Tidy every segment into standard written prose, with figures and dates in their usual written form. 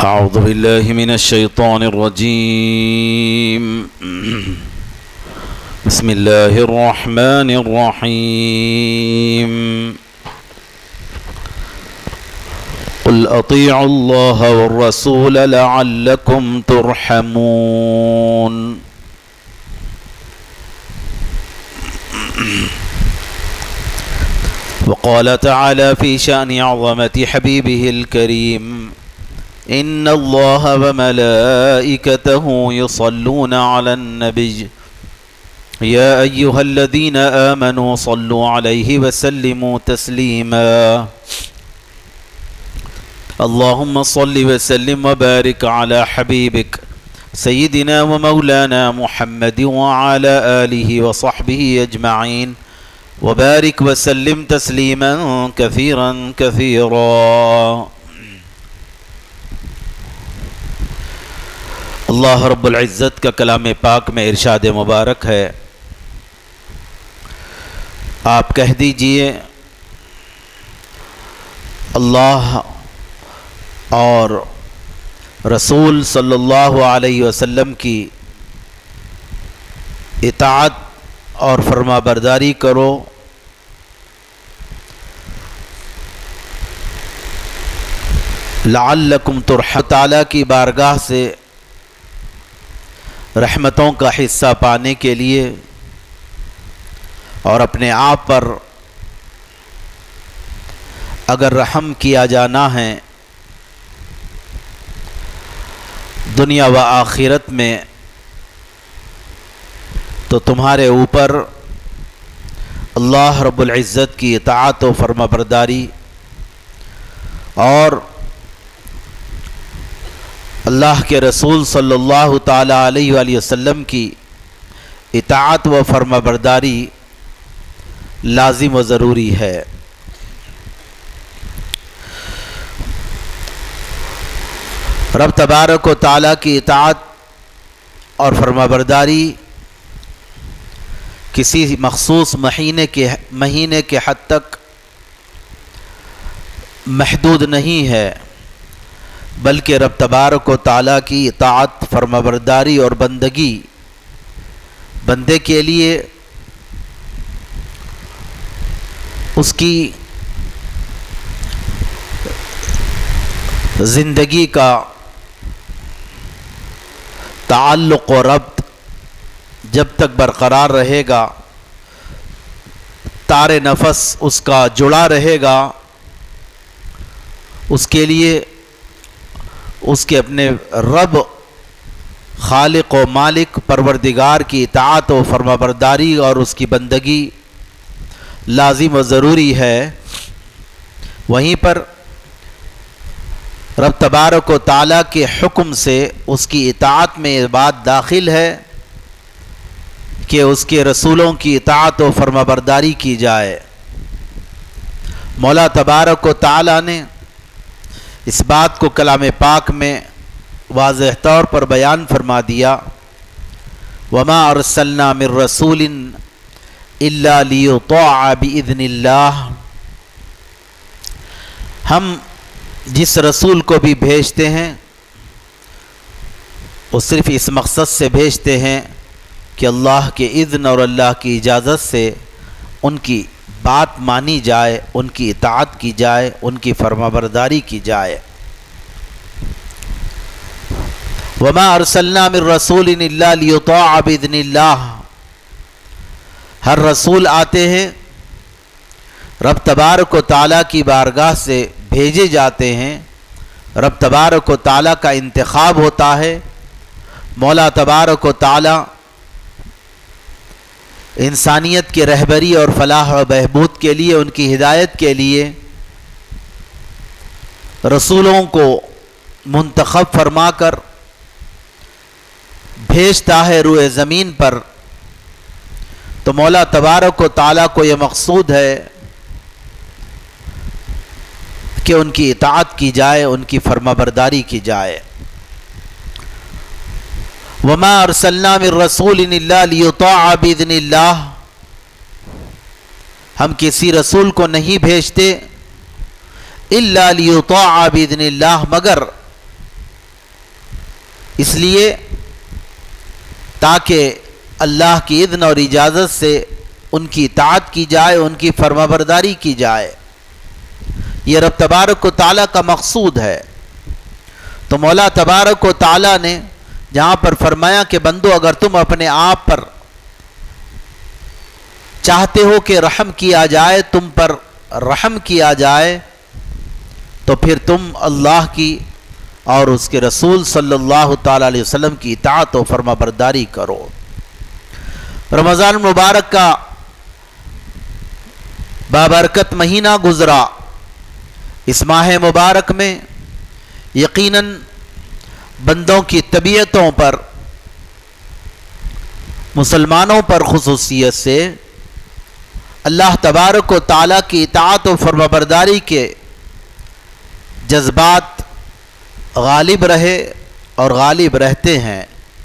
أعوذ بالله من الشيطان الرجيم. بسم الله الرحمن الرحيم. قل أطيعوا الله والرسول لعلكم ترحمون. وقال تعالى في شأن عظمة حبيبه الكريم: إن الله وملائكته يصلون على النبي يا أيها الذين آمنوا صلوا عليه وسلموا تسليما. اللهم صل وسلم وبارك على حبيبك سيدنا ومولانا محمد وعلى آله وصحبه أجمعين وبارك وسلم تسليما كثيرا كثيرا. اللہ رب العزت کا کلام پاک میں ارشاد مبارک ہے، آپ کہہ دیجئے اللہ اور رسول صلی اللہ علیہ وسلم کی اطاعت اور فرما برداری کرو، لعلکم ترحمون، تعالیٰ کی بارگاہ سے رحمتوں کا حصہ پانے کے لیے اور اپنے آپ پر اگر رحم کیا جانا ہے دنیا و آخرت میں، تو تمہارے اوپر اللہ رب العزت کی اطاعت و فرما برداری اور اللہ کے رسول صلی اللہ تعالیٰ علیہ وآلہ وسلم کی اطاعت و فرما برداری لازم و ضروری ہے۔ رب تبارک و تعالیٰ کی اطاعت اور فرما برداری کسی مخصوص مہینے کے حد تک محدود نہیں ہے، بلکہ رب تبارک و تعالیٰ کی اطاعت فرما برداری اور بندگی بندے کے لیے اس کی زندگی کا تعلق و ربط جب تک برقرار رہے گا، تار نفس اس کا جڑا رہے گا، اس کے لیے اس کے اپنے رب خالق و مالک پروردگار کی اطاعت و فرما برداری اور اس کی بندگی لازم و ضروری ہے۔ وہیں پر رب تبارک و تعالیٰ کے حکم سے اس کی اطاعت میں یہ بات داخل ہے کہ اس کے رسولوں کی اطاعت و فرما برداری کی جائے۔ مولا تبارک و تعالیٰ نے اس بات کو کلام پاک میں واضح طور پر بیان فرما دیا، وَمَا أَرْسَلْنَا مِن رَّسُولٍ إِلَّا لِيُطَاعَ بِإِذْنِ اللَّهِ۔ ہم جس رسول کو بھی بھیجتے ہیں وہ صرف اس مقصد سے بھیجتے ہیں کہ اللہ کے اذن اور اللہ کی اجازت سے ان کی بات مانی جائے، ان کی اطاعت کی جائے، ان کی فرما برداری کی جائے۔ وَمَا أَرْسَلْنَا مِن رَّسُولٍ إِلَّا لِيُطَاعَ بِإِذْنِ اللَّهِ۔ ہر رسول آتے ہیں، رب تبارک و تعالیٰ کی بارگاہ سے بھیجے جاتے ہیں، رب تبارک و تعالیٰ کا انتخاب ہوتا ہے، مولا تبارک و تعالیٰ انسانیت کی رہبری اور فلاح و بہبود کے لیے، ان کی ہدایت کے لیے رسولوں کو منتخب فرما کر بھیجتا ہے روئے زمین پر۔ تو مولا تبارک و تعالیٰ کو یہ مقصود ہے کہ ان کی اطاعت کی جائے، ان کی فرما برداری کی جائے۔ وَمَا أَرْسَلْنَا مِن رَّسُولٍ إِلَّا لِيُطَاعَ بِإِذْنِ اللَّهِ۔ ہم کسی رسول کو نہیں بھیجتے الا لیطاع باذن اللہ، مگر اس لیے تاکہ اللہ کی اذن اور اجازت سے ان کی اطاعت کی جائے، ان کی فرمانبرداری کی جائے، یہ رب تبارک و تعالیٰ کا مقصود ہے۔ تو مولا تبارک و تعالیٰ نے جہاں پر فرمایا کہ بندو اگر تم اپنے آپ پر چاہتے ہو کہ رحم کیا جائے، تم پر رحم کیا جائے، تو پھر تم اللہ کی اور اس کے رسول صلی اللہ تعالیٰ علیہ وسلم کی اطاعت و فرمانبرداری کرو۔ رمضان مبارک کا بابرکت مہینہ گزرا۔ اس ماہ مبارک میں یقیناً بندوں کی طبیعتوں پر، مسلمانوں پر خصوصیت سے اللہ تبارک و تعالیٰ کی اطاعت و فرمانبرداری کے جذبات غالب رہے اور غالب رہتے ہیں۔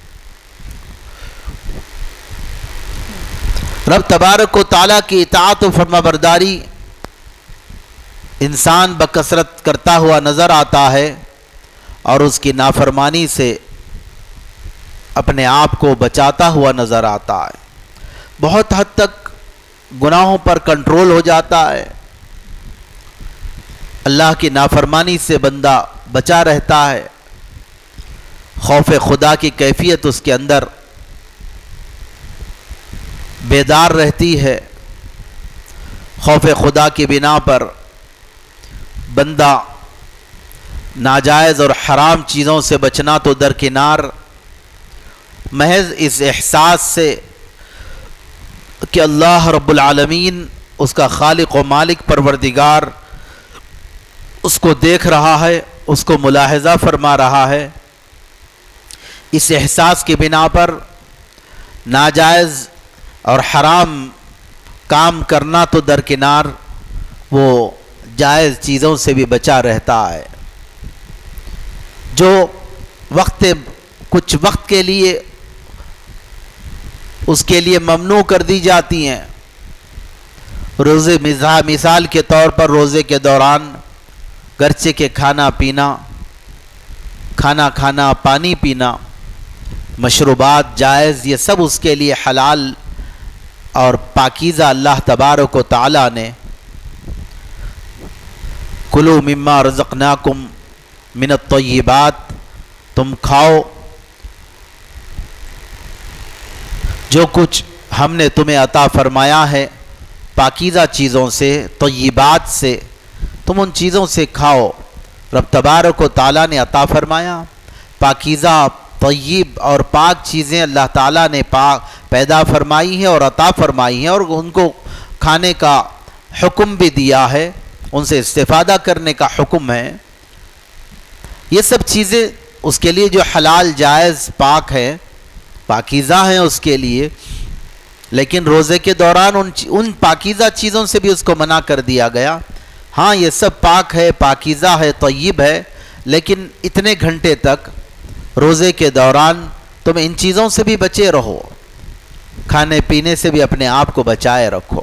رب تبارک و تعالیٰ کی اطاعت و فرمانبرداری انسان بکثرت کرتا ہوا نظر آتا ہے اور اس کی نافرمانی سے اپنے آپ کو بچاتا ہوا نظر آتا ہے۔ بہت حد تک گناہوں پر کنٹرول ہو جاتا ہے، اللہ کی نافرمانی سے بندہ بچا رہتا ہے، خوف خدا کی کیفیت اس کے اندر بیدار رہتی ہے۔ خوف خدا کی بنا پر بندہ ناجائز اور حرام چیزوں سے بچنا تو درکنار، محض اس احساس سے کہ اللہ رب العالمین اس کا خالق و مالک پروردگار اس کو دیکھ رہا ہے، اس کو ملاحظہ فرما رہا ہے، اس احساس کی بنا پر ناجائز اور حرام کام کرنا تو درکنار، وہ جائز چیزوں سے بھی بچا رہتا ہے۔ جو کچھ وقت کے لیے اس کے لیے ممنوع کر دی جاتی ہیں، روزے مثال کے طور پر روزے کے دوران گرچہ کے کھانا کھانا، پانی پینا، مشروبات جائز، یہ سب اس کے لیے حلال اور پاکیزہ اللہ تبارک و تعالیٰ نے کلوا مما رزقناکم من الطیبات، تم کھاؤ جو کچھ ہم نے تمہیں عطا فرمایا ہے پاکیزہ چیزوں سے، طیبات سے، تم ان چیزوں سے کھاؤ۔ رب تبارک و تعالیٰ نے عطا فرمایا پاکیزہ، طیب اور پاک چیزیں اللہ تعالیٰ نے پیدا فرمائی ہیں اور عطا فرمائی ہیں، اور ان کو کھانے کا حکم بھی دیا ہے، ان سے استفادہ کرنے کا حکم ہے۔ یہ سب چیزیں اس کے لیے جو حلال، جائز، پاک ہے، پاکیزہ ہیں اس کے لیے، لیکن روزے کے دوران ان پاکیزہ چیزوں سے بھی اس کو منع کر دیا گیا۔ ہاں یہ سب پاک ہے، پاکیزہ ہے، طیب ہے، لیکن اتنے گھنٹے تک روزے کے دوران تم ان چیزوں سے بھی بچے رہو، کھانے پینے سے بھی اپنے آپ کو بچائے رکھو۔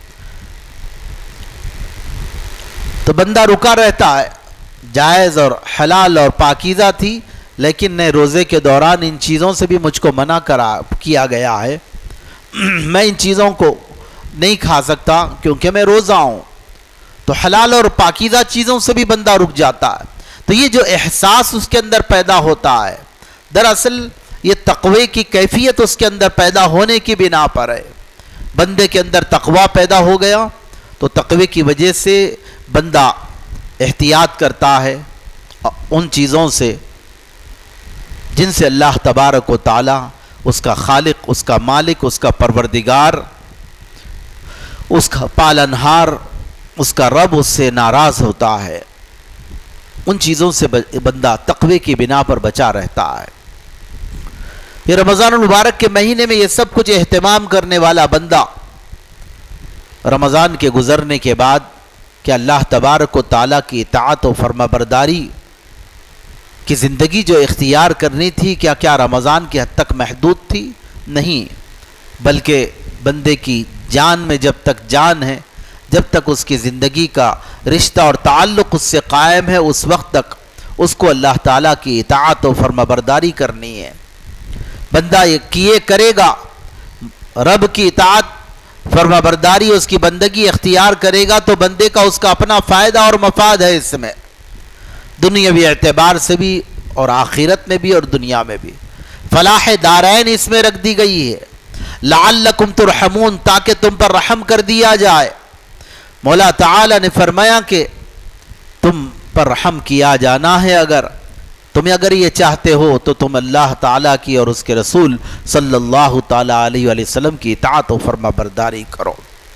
تو بندہ رکا رہتا ہے، جائز اور حلال اور پاکیزہ تھی، لیکن نہیں، روزے کے دوران ان چیزوں سے بھی مجھ کو منع کیا گیا ہے، میں ان چیزوں کو نہیں کھا سکتا کیونکہ میں روزہ ہوں۔ تو حلال اور پاکیزہ چیزوں سے بھی بندہ رک جاتا ہے۔ تو یہ جو احساس اس کے اندر پیدا ہوتا ہے، دراصل یہ تقوی کی کیفیت اس کے اندر پیدا ہونے کی بنا پر ہے۔ بندے کے اندر تقوی پیدا ہو گیا تو تقوی کی وجہ سے بندہ احتیاط کرتا ہے ان چیزوں سے جن سے اللہ تبارک و تعالی، اس کا خالق، اس کا مالک، اس کا پروردگار، اس کا پالنہار، اس کا رب اس سے ناراض ہوتا ہے۔ ان چیزوں سے بندہ تقوی کی بنا پر بچا رہتا ہے۔ یہ رمضان المبارک کے مہینے میں یہ سب کچھ اہتمام کرنے والا بندہ رمضان کے گزرنے کے بعد کہ اللہ تبارک و تعالیٰ کی اطاعت و فرمانبرداری کی زندگی جو اختیار کرنی تھی، کیا رمضان کی حد تک محدود تھی؟ نہیں، بلکہ بندے کی جان میں جب تک جان ہے، جب تک اس کی زندگی کا رشتہ اور تعلق اس سے قائم ہے، اس وقت تک اس کو اللہ تعالیٰ کی اطاعت و فرما برداری کرنی ہے۔ بندہ یہ کیے کرے گا، رب کی اطاعت فرما برداری اس کی بندگی اختیار کرے گا تو بندے کا اس کا اپنا فائدہ اور مفاد ہے اس میں، دنیاوی اعتبار سے بھی اور آخرت میں بھی اور دنیا میں بھی۔ فلاح دارین اس میں رکھ دی گئی ہے، لعلکم ترحمون، تاکہ تم پر رحم کر دیا جائے۔ مولا تعالی نے فرمایا کہ تم پر رحم کیا جانا ہے، اگر یہ چاہتے ہو تو تم اللہ تعالیٰ کی اور اس کے رسول صلی اللہ تعالیٰ علیہ وآلہ وسلم کی اطاعت و فرما برداری کرو۔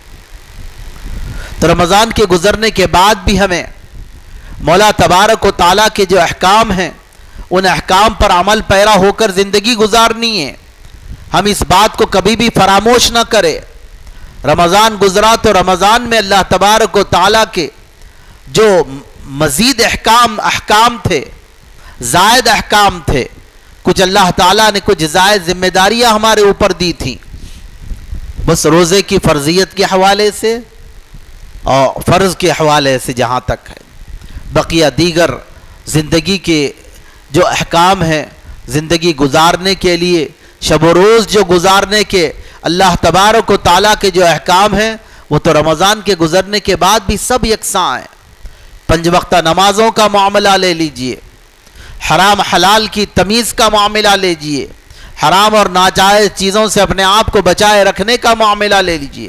تو رمضان کے گزرنے کے بعد بھی ہمیں مولا تبارک و تعالیٰ کے جو احکام ہیں ان احکام پر عمل پیرا ہو کر زندگی گزارنی ہے۔ ہم اس بات کو کبھی بھی فراموش نہ کریں۔ رمضان گزرا تو رمضان میں اللہ تبارک و تعالیٰ کے جو مزید احکام تھے، زائد احکام تھے، کچھ اللہ تعالیٰ نے کچھ زائد ذمہ داریاں ہمارے اوپر دی تھیں، بس روزے کی فرضیت کے حوالے سے اور فرض کے حوالے سے جہاں تک ہے، بقیہ دیگر زندگی کے جو احکام ہیں، زندگی گزارنے کے لیے شب و روز جو گزارنے کے اللہ تبارک و تعالیٰ کے جو احکام ہیں وہ تو رمضان کے گزرنے کے بعد بھی سب یکساں ہیں۔ 5 وقتہ نمازوں کا معاملہ لے لیجئے، حرام حلال کی تمیز کا معاملہ لے لیجئے، حرام اور ناجائز چیزوں سے اپنے آپ کو بچائے رکھنے کا معاملہ لے لیجئے،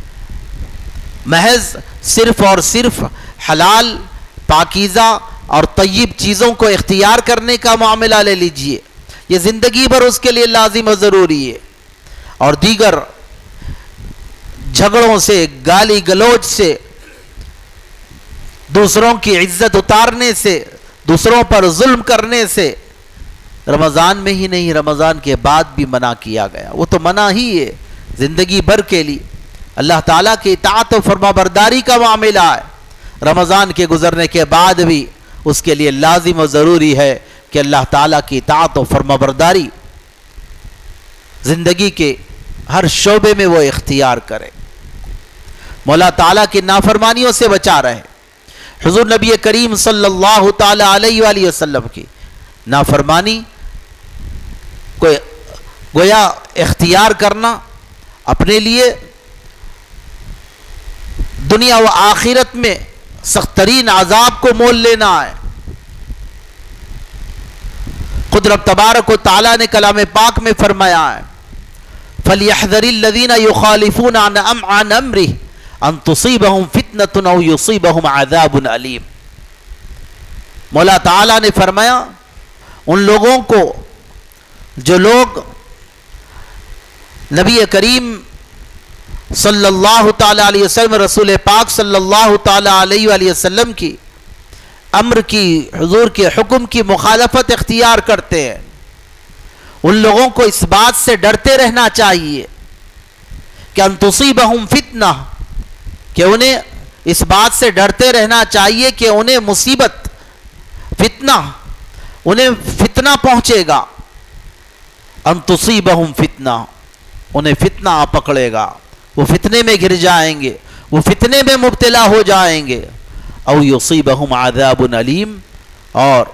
محض صرف اور صرف حلال پاکیزہ اور طیب چیزوں کو اختیار کرنے کا معاملہ لے لیجئے، یہ زندگی بھر اس کے لیے لازم و ضروری ہے۔ اور دیگر جھگڑوں سے، گالی گلوچ سے، دوسروں کی عزت اتارنے سے، دوسروں پر ظلم کرنے سے رمضان میں ہی نہیں رمضان کے بعد بھی منع کیا گیا، وہ تو منع ہی ہے زندگی بھر کے لیے۔ اللہ تعالیٰ کی اطاعت و فرما برداری کا معاملہ ہے، رمضان کے گزرنے کے بعد بھی اس کے لیے لازم و ضروری ہے کہ اللہ تعالیٰ کی اطاعت و فرما برداری زندگی کے ہر شعبے میں وہ اختیار کرے، مولا تعالیٰ کی نافرمانیوں سے بچا رہے۔ حضور نبی کریم صلی اللہ تعالیٰ علیہ وآلہ وسلم کی نافرمانی کو گویا اختیار کرنا اپنے لیے دنیا و آخرت میں سخت ترین عذاب کو مول لینا ہے۔ خود رب تبارک و تعالیٰ نے کلام پاک میں فرمایا ہے فَلْيَحْذَرِ الَّذِينَ يُخَالِفُونَ عَنْ أَمْرِهِ أَن تُصِيبَهُمْ فِتْنَةٌ أَوْ يُصِيبَهُمْ عَذَابٌ أَلِيمٌ۔ مولا تعالیٰ نے فرمایا ان لوگوں کو جو لوگ نبی کریم صلی اللہ تعالیٰ علیہ وسلم، رسول پاک صلی اللہ تعالیٰ علیہ وآلہ وسلم کی امر کی، حضور کے حکم کی مخالفت اختیار کرتے ہیں، ان لوگوں کو اس بات سے ڈرتے رہنا چاہیے کہ ان تصیبہم فتنہ، کہ انہیں اس بات سے ڈرتے رہنا چاہیے کہ انہیں مصیبت، فتنہ، انہیں فتنہ پہنچے گا، ان تصیبہم فتنہ، انہیں فتنہ آ پکڑے گا، وہ فتنے میں گر جائیں گے، وہ فتنے میں مبتلا ہو جائیں گے، او یصیبہم عذاب علیم، اور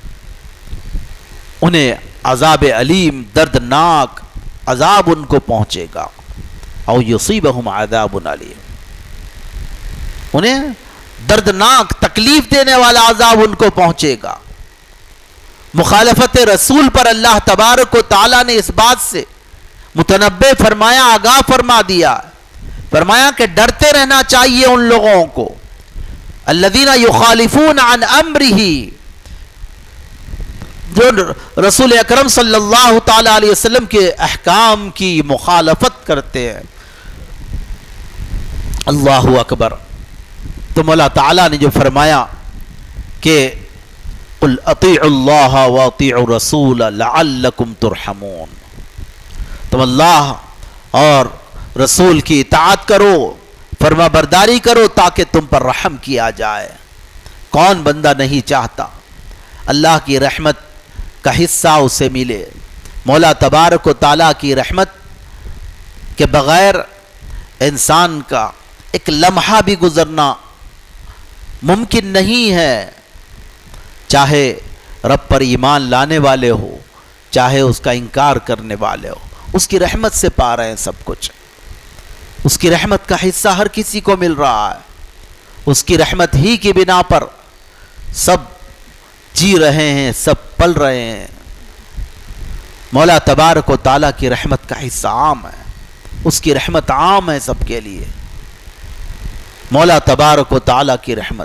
انہیں عذاب علیم، دردناک عذاب ان کو پہنچے گا، او یصیبہم عذاب علیم، انہیں دردناک تکلیف دینے والا عذاب ان کو پہنچے گا۔ مخالفت رسول پر اللہ تبارک و تعالیٰ نے اس بات سے متنبہ فرمایا، آگاہ فرما دیا، فرمایا کہ ڈرتے رہنا چاہیے ان لوگوں کو الذین یخالفون عن امرہ، جو رسول اکرم صلی اللہ تعالیٰ علیہ وسلم کے احکام کی مخالفت کرتے ہیں۔ اللہ اکبر۔ تو مولا تعالیٰ نے جو فرمایا کہ قل اطیعوا اللہ واطیعوا الرسول لعلکم ترحمون، تم اللہ اور رسول کی اطاعت کرو، فرما برداری کرو تاکہ تم پر رحم کیا جائے۔ کون بندہ نہیں چاہتا اللہ کی رحمت کا حصہ اسے ملے؟ مولا تبارک و تعالیٰ کی رحمت کے بغیر انسان کا ایک لمحہ بھی گزرنا ممکن نہیں ہے، چاہے رب پر ایمان لانے والے ہو چاہے اس کا انکار کرنے والے ہو، اس کی رحمت سے پا رہے ہیں سب کچھ۔ اس کی رحمت کا حصہ ہر کسی کو مل رہا ہے، اس کی رحمت ہی کی بنا پر سب جی رہے ہیں، سب پل رہے ہیں۔ مولا تبارک و تعالیٰ کی رحمت کا حصہ عام ہے، اس کی رحمت عام ہے سب کے لیے۔ مولا تبارک و تعالیٰ کی رحمت،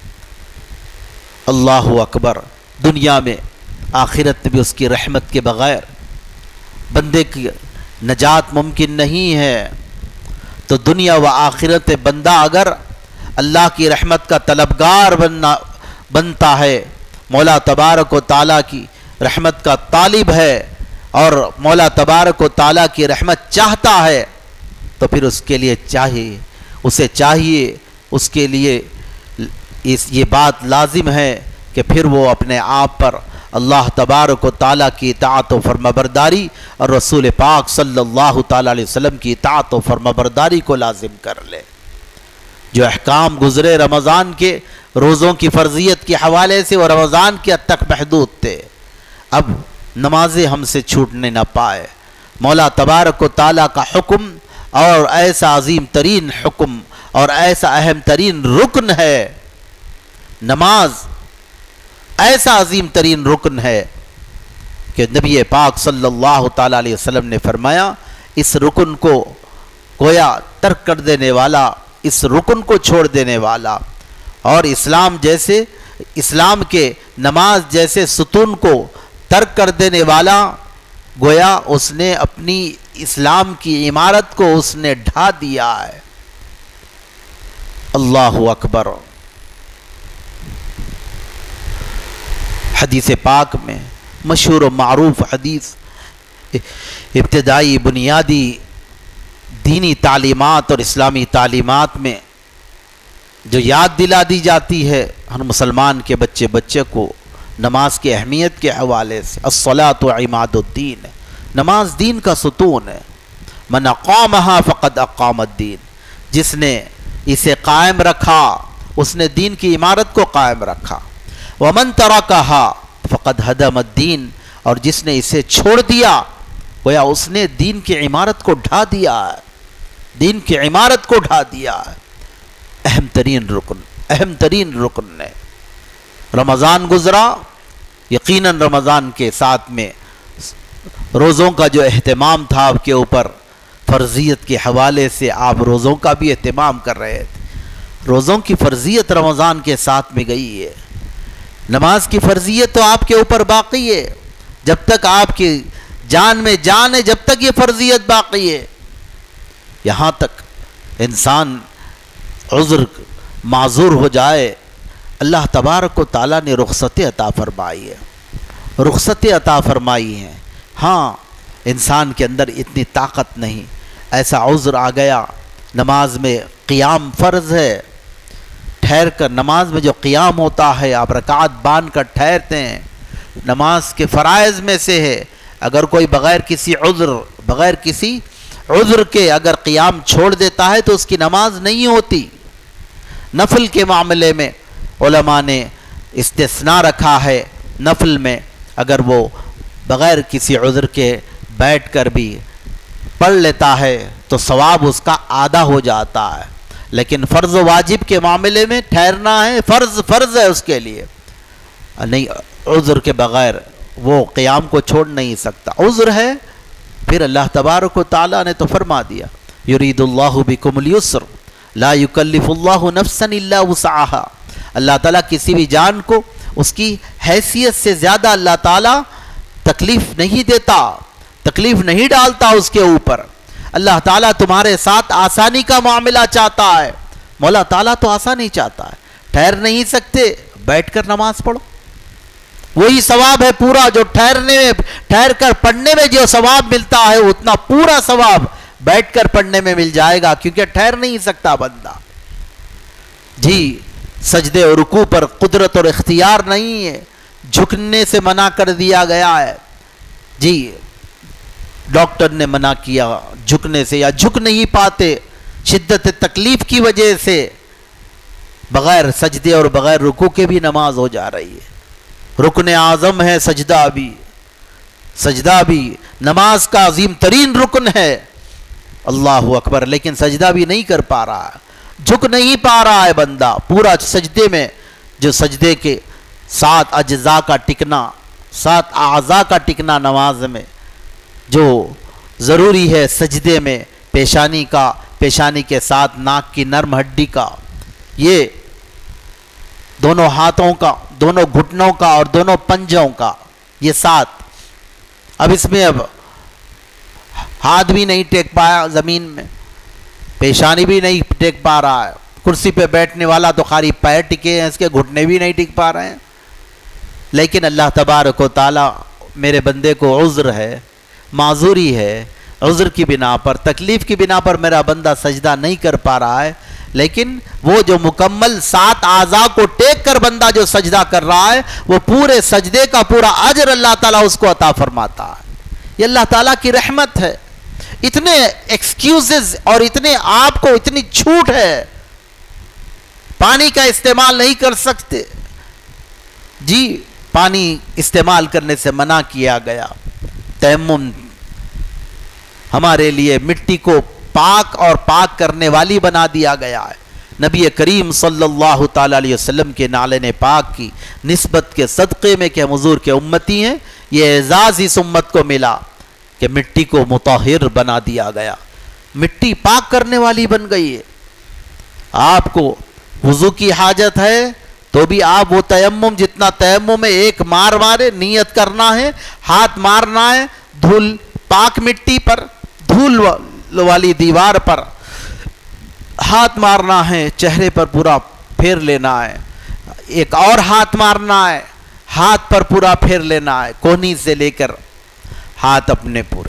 اللہ اکبر، دنیا میں آخرت میں بھی اس کی رحمت کے بغیر بندے کی نجات ممکن نہیں ہے۔ تو دنیا و آخرت بندہ اگر اللہ کی رحمت کا طلبگار بنتا ہے، مولا تبارک و تعالیٰ کی رحمت کا طالب ہے اور مولا تبارک و تعالیٰ کی رحمت چاہتا ہے، تو پھر اس کے لیے چاہیے اس کے لیے یہ بات لازم ہے کہ پھر وہ اپنے آپ پر اللہ تبارک و تعالیٰ کی اطاعت و فرمانبرداری اور رسول پاک صلی اللہ تعالیٰ علیہ وسلم کی اطاعت و فرمانبرداری کو لازم کر لے۔ جو احکام گزرے رمضان کے روزوں کی فرضیت کے حوالے سے وہ رمضان کے حد تک محدود تھے، اب نمازیں ہم سے چھوٹنے نہ پائے۔ مولا تبارک و تعالیٰ کا حکم اور ایسا عظیم ترین حکم اور ایسا اہم ترین رکن ہے نماز، ایسا عظیم ترین رکن ہے کہ نبی پاک صلی اللہ تعالیٰ علیہ وسلم نے فرمایا اس رکن کو گویا ترک کر دینے والا، اس رکن کو چھوڑ دینے والا اور اسلام کے نماز جیسے ستون کو ترک کر دینے والا، گویا اس نے اپنی اسلام کی عمارت کو اس نے ڈھا دیا ہے۔ اللہ اکبر۔ حدیث پاک میں مشہور و معروف حدیث، ابتدائی بنیادی دینی تعلیمات اور اسلامی تعلیمات میں جو یاد دلا دی جاتی ہے ہر مسلمان کے بچے کو نماز کی اہمیت کے حوالے سے، الصلاۃ عماد الدین، نماز دین کا ستون ہے۔ من اقامها فقد اقام الدین، جس نے اسے قائم رکھا اس نے دین کی عمارت کو قائم رکھا۔ ومن ترکها فقد ہدم الدین، اور جس نے اسے چھوڑ دیا گویا اس نے دین کی عمارت کو ڈھا دیا ہے، دین کی عمارت کو ڈھا دیا ہے۔ اہم ترین رکن ہے۔ رمضان گزرا، یقیناً رمضان کے ساتھ میں روزوں کا جو اہتمام تھا آپ کے اوپر فرضیت کے حوالے سے، آپ روزوں کا بھی اہتمام کر رہے تھے۔ روزوں کی فرضیت رمضان کے ساتھ میں گئی ہے، نماز کی فرضیت تو آپ کے اوپر باقی ہے، جب تک آپ کی جان میں جان ہے جب تک یہ فرضیت باقی ہے۔ یہاں تک انسان عذر معذور ہو جائے، اللہ تبارک و تعالیٰ نے رخصت عطا فرمائی ہے، رخصت عطا فرمائی ہیں۔ ہاں انسان کے اندر اتنی طاقت نہیں، ایسا عذر آ گیا، نماز میں قیام فرض ہے، ٹھہر کر نماز میں جو قیام ہوتا ہے آپ رکعت باندھ کر ٹھہرتے ہیں، نماز کے فرائض میں سے ہے۔ اگر کوئی بغیر کسی عذر کے اگر قیام چھوڑ دیتا ہے تو اس کی نماز نہیں ہوتی۔ نفل کے معاملے میں علماء نے استثناء رکھا ہے، نفل میں اگر وہ بغیر کسی عذر کے بیٹھ کر بھی پڑھ لیتا ہے تو ثواب اس کا آدھا ہو جاتا ہے، لیکن فرض و واجب کے معاملے میں ٹھہرنا ہے، فرض ہے اس کے لیے، نہیں عذر کے بغیر وہ قیام کو چھوڑ نہیں سکتا۔ عذر ہے پھر اللہ تبارک و تعالیٰ نے تو فرما دیا یرید اللہ بکم اليسر لا یکلف اللہ نفسا الا وسعها، اللہ تعالیٰ کسی بھی جان کو اس کی حیثیت سے زیادہ اللہ تعالیٰ تکلیف نہیں دیتا، تکلیف نہیں ڈالتا اس کے اوپر۔ اللہ تعالیٰ تمہارے ساتھ آسانی کا معاملہ چاہتا ہے، مولا تعالیٰ تو آسانی چاہتا ہے۔ ٹھہر نہیں سکتے بیٹھ کر نماز پڑھو، وہی ثواب ہے پورا جو ٹھہر کر پڑھنے میں جو ثواب ملتا ہے اتنا پورا ثواب بیٹھ کر پڑھنے میں مل جائے گا، کیونکہ ٹھہر نہیں سکتا بندہ۔ جی سجدے اور رکوع پر قدرت اور اختیار نہیں ہے، جھکنے سے منع کر دیا گیا ہے۔ جی ڈاکٹر نے منع کیا جھکنے سے، یا جھک نہیں پاتے شدت تکلیف کی وجہ سے، بغیر سجدے اور بغیر رکوع کے بھی نماز ہو جا رہی ہے۔ رکن اعظم ہے سجدہ بھی نماز کا عظیم ترین رکن ہے، اللہ اکبر، لیکن سجدہ بھی نہیں کر پا رہا ہے، جھک نہیں پا رہا ہے بندہ پورا سجدے میں، جو سجدے کے 7 اجزاء کا ٹکنا، 7 اعضاء کا ٹکنا نماز میں جو ضروری ہے سجدے میں، پیشانی کے ساتھ ناک کی نرم ہڈی کا، یہ دونوں ہاتھوں کا، دونوں گھٹنوں کا اور دونوں پنجوں کا، یہ 7۔ اب اس میں اب ہاتھ بھی نہیں ٹیک پایا زمین میں، پیشانی بھی نہیں ٹیک پا رہا ہے، کرسی پہ بیٹھنے والا تو خالی پیر ٹکے ہیں، اس کے گھٹنے بھی نہیں ٹک پا رہے ہیں، لیکن اللہ تبارک و تعالی میرے بندے کو عذر ہے، معذوری ہے، عذر کی بنا پر، تکلیف کی بنا پر میرا بندہ سجدہ نہیں کر پا رہا ہے، لیکن وہ جو مکمل 7 اعضاء کو ٹیک کر بندہ جو سجدہ کر رہا ہے، وہ پورے سجدے کا پورا اجر اللہ تعالیٰ اس کو عطا فرماتا ہے۔ یہ اللہ تعالیٰ کی رحمت ہے۔ اتنے ایکسکیوزز اور اتنے آپ کو اتنی چھوٹ ہے، پانی کا استعمال نہیں کر سکتے، جی پانی استعمال کرنے سے منع کیا گیا، تیمم ہمارے لیے مٹی کو پاک اور پاک کرنے والی بنا دیا گیا ہے۔ نبی کریم صلی اللہ تعالی علیہ وسلم کے نالے پاک کی نسبت کے صدقے میں کہ ہم حضور کے امتی ہیں، یہ اعزاز اس امت کو ملا کہ مٹی کو مطہر بنا دیا گیا، مٹی پاک کرنے والی بن گئی ہے۔ آپ کو وضو کی حاجت ہے تو بھی آپ وہ تیمم، جتنا تیمم ہے، ایک مارے نیت کرنا ہے، ہاتھ مارنا ہے دھول پاک مٹی پر، دھول والی دیوار پر ہاتھ مارنا ہے، چہرے پر پورا پھیر لینا ہے، ایک اور ہاتھ مارنا ہے، ہاتھ پر پورا پھیر لینا ہے، کونی سے لے کر ہاتھ اپنے پورے۔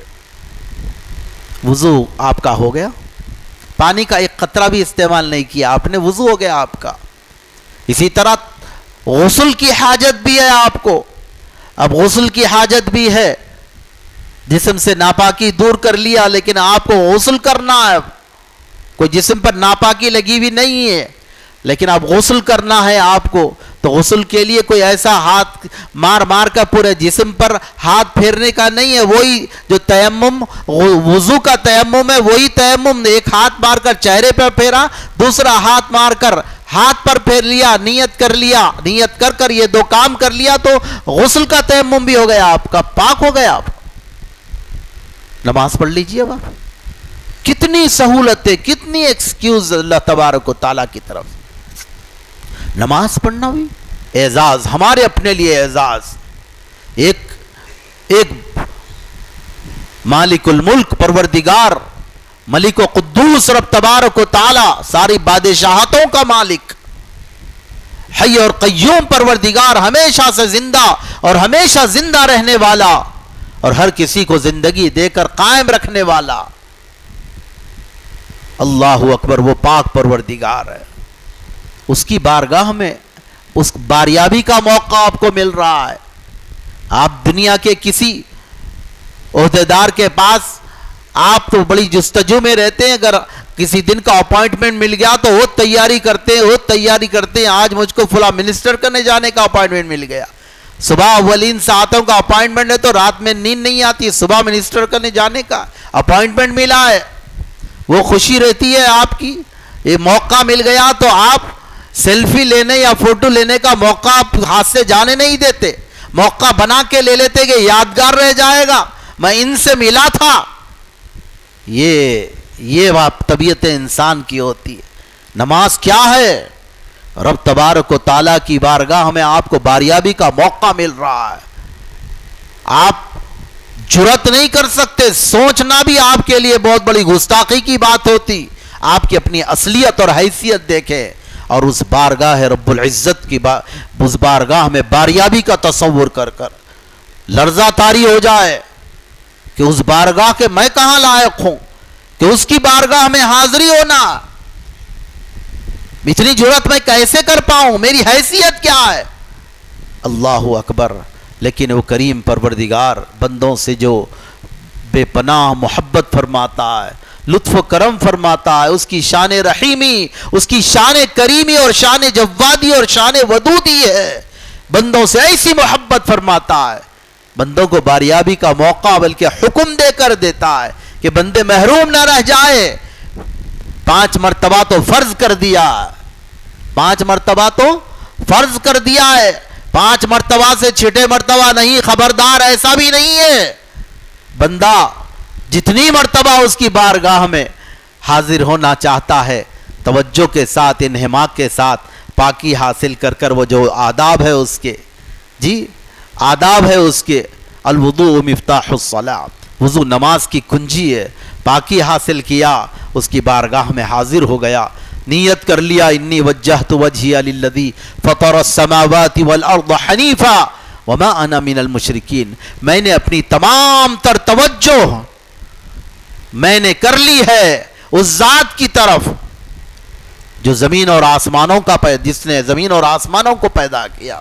وضو آپ کا ہو گیا، پانی کا ایک قطرہ بھی استعمال نہیں کیا آپ نے، وضو ہو گیا آپ کا۔ اسی طرح غسل کی حاجت بھی ہے آپ کو، اب غسل کی حاجت بھی ہے، جسم سے ناپاکی دور کر لیا، لیکن آپ کو غسل کرنا ہے، کوئی جسم پر ناپاکی لگی بھی نہیں ہے، لیکن اب غسل کرنا ہے آپ کو، تو غسل کے لیے کوئی ایسا ہاتھ مار کر پورے جسم پر ہاتھ پھیرنے کا نہیں ہے، وہی جو تیمم وضو کا تیمم ہے، وہی تیمم، ایک ہاتھ مار کر چہرے پر پھیرا، دوسرا ہاتھ مار کر ہاتھ پر پھیر لیا، نیت کر لیا، نیت کر یہ 2 کام کر لیا تو غسل کا تیمم بھی ہو گیا آپ کا، پاک ہو گیا آپ۔ نماز پڑھ لیجئے اب آپ، کتنی سہولتیں، کتنی ایکسکیوز اللہ تبارک و تعالیٰ کی طرف۔ نماز پڑھنا بھی اعزاز، ہمارے اپنے لیے اعزاز۔ ایک مالک الملک، پروردگار، ملک و قدوس رب تبارک و تعالیٰ، ساری بادشاہتوں کا مالک، حی اور قیوم پروردگار، ہمیشہ سے زندہ اور ہمیشہ زندہ رہنے والا اور ہر کسی کو زندگی دے کر قائم رکھنے والا، اللہ اکبر، وہ پاک پروردگار ہے۔ اس کی بارگاہ میں اس باریابی کا موقع آپ کو مل رہا ہے۔ آپ دنیا کے کسی عہدیدار کے پاس آپ تو بڑی جستجو میں رہتے ہیں، اگر کسی دن کا اپوائنٹمنٹ مل گیا تو وہ تیاری کرتے ہیں، آج مجھ کو فلاں منسٹر کرنے جانے کا اپوائنٹمنٹ مل گیا، صبح اولین ساعتوں کا اپوائنٹمنٹ ہے تو رات میں نیند نہیں آتی، صبح منسٹر کرنے جانے کا اپوائنٹمنٹ ملا ہے، وہ خوشی رہتی ہے آپ کی۔ یہ موقع مل گیا تو آپ سیلفی لینے یا فوٹو لینے کا موقع آپ ہاتھ سے جانے نہیں دیتے، موقع بنا کے لے لیتے کہ یادگار رہ جائے گا، میں ان سے ملا تھا۔ یہ طبیعت انسان کی ہوتی ہے۔ نماز کیا ہے؟ رب تبارک و تعالیٰ کی بارگاہ میں آپ کو باریابی کا موقع مل رہا ہے، آپ جرت نہیں کر سکتے، سوچنا بھی آپ کے لیے بہت بڑی گستاخی کی بات ہوتی۔ آپ کی اپنی اصلیت اور حیثیت دیکھیں، اور اس بارگاہ رب العزت کی اس بارگاہ میں باریابی کا تصور کر لرزہ طاری ہو جائے کہ اس بارگاہ کے میں کہاں لائق ہوں کہ اس کی بارگاہ میں حاضری ہونا، اتنی جرت میں کیسے کر پاؤں، میری حیثیت کیا ہے؟ اللہ اکبر۔ لیکن وہ کریم پروردگار بندوں سے جو بے پناہ محبت فرماتا ہے، لطف و کرم فرماتا ہے، اس کی شان رحیمی، اس کی شان کریمی اور شان جوادی اور شان ودودی ہے بندوں سے ایسی محبت فرماتا ہے، بندوں کو باریابی کا موقع بلکہ حکم دے کر دیتا ہے کہ بندے محروم نہ رہ جائے۔ 5 مرتبہ تو فرض کر دیا، 5 مرتبہ تو فرض کر دیا ہے، 5 مرتبہ سے 6 مرتبہ نہیں، خبردار ایسا بھی نہیں ہے۔ بندہ جتنی مرتبہ اس کی بارگاہ میں حاضر ہونا چاہتا ہے، توجہ کے ساتھ، انہماک کے ساتھ، پاکی حاصل کر کر، وہ جو آداب ہے اس کے، جی آداب ہے اس کے، الوضوء مفتاح الصلاۃ، وضو نماز کی کنجی ہے، پاکی حاصل کیا، اس کی بارگاہ میں حاضر ہو گیا، نیت کر لیا، انی وجہت وجہی للذی فطر السماوات والارض حنیفا وما انا من المشرکین، میں نے اپنی تمام تر توجہ میں نے کر لی ہے اس ذات کی طرف جو زمین اور آسمانوں کا جس نے زمین اور آسمانوں کو پیدا کیا۔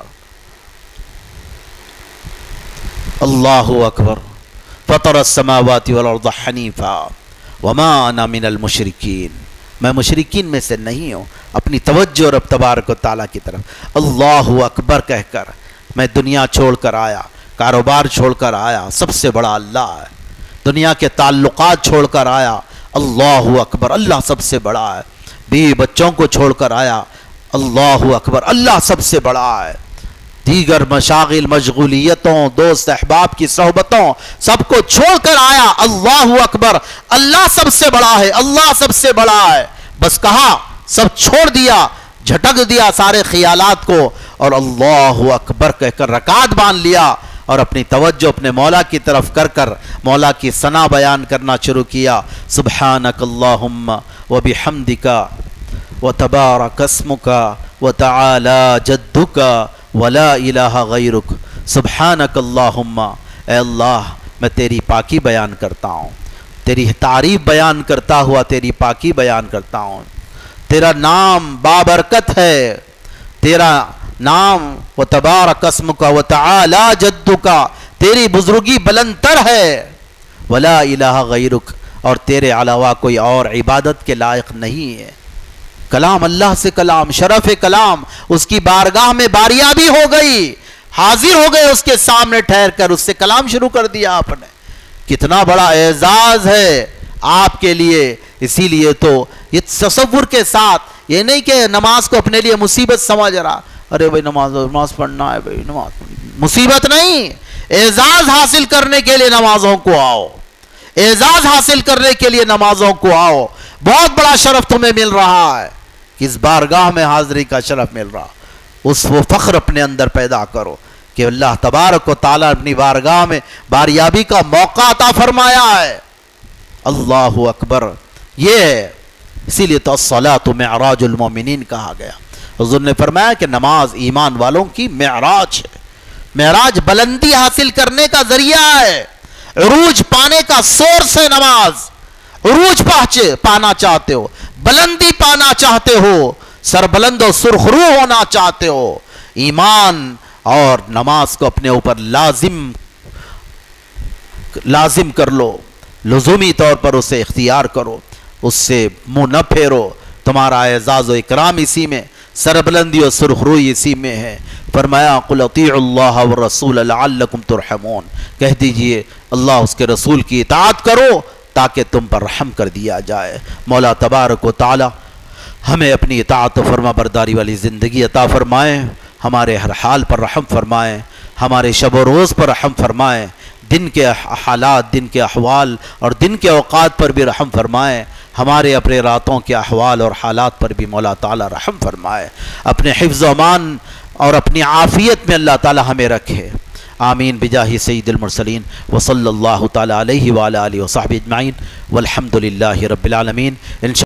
اللہ اکبر، فطر السماوات والارض حنیفا وما انا من المشرکین، میں مشرکین میں سے نہیں ہوں، اپنی توجہ رب تبارک و تعالیٰ کی طرف اللہ اکبر کہہ کر میں دنیا چھوڑ کر آیا، کاروبار چھوڑ کر آیا، سب سے بڑا اللہ ہے، دنیا کے تعلقات چھوڑ کر آیا، اللہ اکبر، اللہ سب سے بڑا ہے، بیوی بچوں کو چھوڑ کر آیا، اللہ اکبر، اللہ سب سے بڑا ہے، دیگر مشاغل، مشغولیتوں، دوست احباب کی صحبتوں سب کو چھوڑ کر آیا، اللہ اکبر، اللہ سب سے بڑا ہے، اللہ سب سے بڑا ہے، بس کہا، سب چھوڑ دیا، جھٹک دیا سارے خیالات کو، اور اللہ اکبر کہہ کر رکعت باندھ لیا، اور اپنی توجہ اپنے مولا کی طرف کر کر مولا کی ثنا بیان کرنا شروع کیا، سبحانک اللہم وبحمدک وتبارک اسمک وتعالی جدک ولا الہ غیرک، سبحانک اللہم، اے اللہ میں تیری پاکی بیان کرتا ہوں، تیری تعریف بیان کرتا ہوا تیری پاکی بیان کرتا ہوں، تیرا نام بابرکت ہے، تیرا نام وتبارک اسمک وتعالی جدک، تیری بزرگی بلند تر ہے، ولا الہ غیرک، اور تیرے علاوہ کوئی اور عبادت کے لائق نہیں ہے۔ کلام اللہ سے کلام، شرف کلام، اس کی بارگاہ میں باریابی ہو گئی، حاضر ہو گئے اس کے سامنے ٹھہر کر، اس سے کلام شروع کر دیا آپ نے، کتنا بڑا اعزاز ہے آپ کے لیے۔ اسی لیے تو یہ تصور کے ساتھ، یہ نہیں کہ نماز کو اپنے لیے مصیبت سمجھ رہا، ارے بھائی نماز پڑھنا ہے، بھائی نماز مصیبت نہیں، اعزاز حاصل کرنے کے لیے نمازوں کو آؤ، اعزاز حاصل کرنے کے لیے نمازوں کو آؤ، بہت بڑا شرف تمہیں مل رہا ہے، اس بارگاہ میں حاضری کا شرف مل رہا، اس وہ فخر اپنے اندر پیدا کرو کہ اللہ تبارک و تعالیٰ اپنی بارگاہ میں باریابی کا موقع عطا فرمایا ہے، اللہ اکبر، یہ ہے۔ اسی لیے تو الصلاۃ معراج المومنین کہا گیا، حضور نے فرمایا کہ نماز ایمان والوں کی معراج ہے، معراج بلندی حاصل کرنے کا ذریعہ ہے، عروج پانے کا سورس ہے نماز، عروج پانا چاہتے ہو، بلندی پانا چاہتے ہو، سربلند و سرخرو ہونا چاہتے ہو، ایمان اور نماز کو اپنے اوپر لازم کر لو، لزومی طور پر اسے اختیار کرو، اس سے منہ نہ پھیرو، تمہارا اعزاز و اکرام اسی میں، سربلندی و سرخروئی اسی میں ہے۔ فرمایا قل اطیعوا اللہ والرسول لعلکم ترحمون، کہہ دیجئے اللہ اس کے رسول کی اطاعت کرو تاکہ تم پر رحم کر دیا جائے۔ مولا تبارک و تعالی ہمیں اپنی اطاعت و فرما برداری والی زندگی عطا فرمائے، ہمارے ہر حال پر رحم فرمائے، ہمارے شب و روز پر رحم فرمائے، دن کے حالات، دن کے احوال اور دن کے اوقات پر بھی رحم فرمائے، ہمارے اپنے راتوں کے احوال اور حالات پر بھی مولا تعالی رحم فرمائے، اپنے حفظ و امان اور اپنی عافیت میں اللہ تعالی ہمیں رکھے، آمین بجاہ سید المرسلین وصلی اللہ تعالی علیہ وآلہ وصحبہ اجمعین والحمد للہ رب العالمین۔